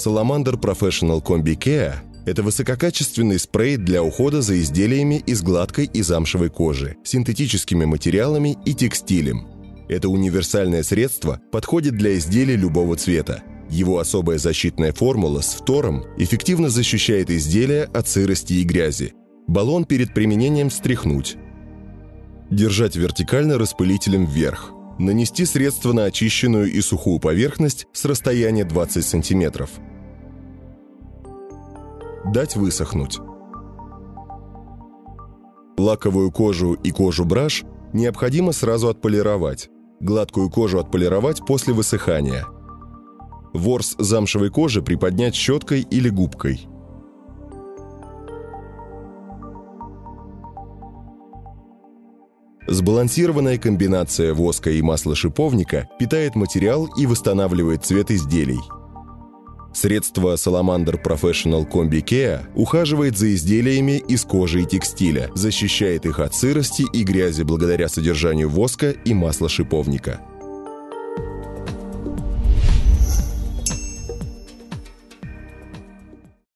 Salamander Professional Combi Care – это высококачественный спрей для ухода за изделиями из гладкой и замшевой кожи, синтетическими материалами и текстилем. Это универсальное средство подходит для изделий любого цвета. Его особая защитная формула с фтором эффективно защищает изделия от сырости и грязи. Баллон перед применением стряхнуть. Держать вертикально распылителем вверх. Нанести средство на очищенную и сухую поверхность с расстояния 20 см. Дать высохнуть. Лаковую кожу и кожу браш необходимо сразу отполировать. Гладкую кожу отполировать после высыхания. Ворс замшевой кожи приподнять щеткой или губкой. Сбалансированная комбинация воска и масла шиповника питает материал и восстанавливает цвет изделий. Средство Salamander Professional Combi Care ухаживает за изделиями из кожи и текстиля, защищает их от сырости и грязи благодаря содержанию воска и масла шиповника.